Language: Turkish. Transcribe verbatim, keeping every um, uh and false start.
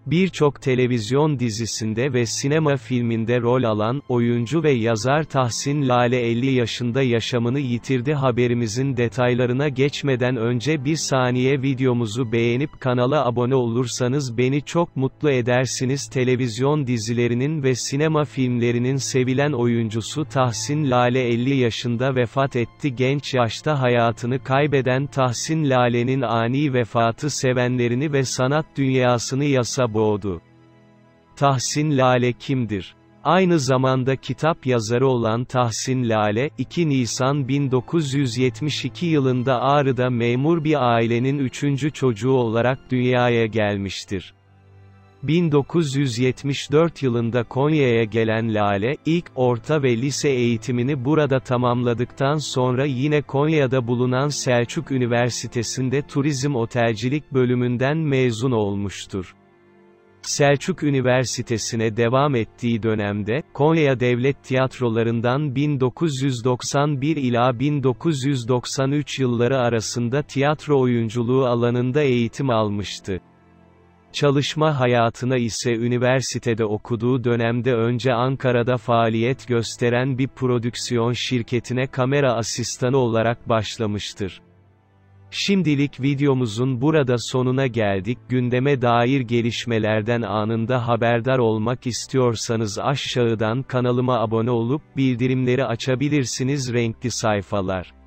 Birçok televizyon dizisinde ve sinema filminde rol alan, oyuncu ve yazar Tahsin Lale elli yaşında yaşamını yitirdi. Haberimizin detaylarına geçmeden önce bir saniye videomuzu beğenip kanala abone olursanız beni çok mutlu edersiniz. Televizyon dizilerinin ve sinema filmlerinin sevilen oyuncusu Tahsin Lale elli yaşında vefat etti. Genç yaşta hayatını kaybeden Tahsin Lale'nin ani vefatı sevenlerini ve sanat dünyasını yasa boğdu. Tahsin Lale kimdir? Aynı zamanda kitap yazarı olan Tahsin Lale, iki Nisan bin dokuz yüz yetmiş iki yılında Ağrı'da memur bir ailenin üçüncü çocuğu olarak dünyaya gelmiştir. bin dokuz yüz yetmiş dört yılında Konya'ya gelen Lale, ilk, orta ve lise eğitimini burada tamamladıktan sonra yine Konya'da bulunan Selçuk Üniversitesi'nde Turizm Otelcilik bölümünden mezun olmuştur. Selçuk Üniversitesi'ne devam ettiği dönemde, Konya Devlet Tiyatrolarından bin dokuz yüz doksan bir ila bin dokuz yüz doksan üç yılları arasında tiyatro oyunculuğu alanında eğitim almıştı. Çalışma hayatına ise üniversitede okuduğu dönemde önce Ankara'da faaliyet gösteren bir prodüksiyon şirketine kamera asistanı olarak başlamıştır. Şimdilik videomuzun burada sonuna geldik. Gündeme dair gelişmelerden anında haberdar olmak istiyorsanız aşağıdan kanalıma abone olup bildirimleri açabilirsiniz. Renkli sayfalar.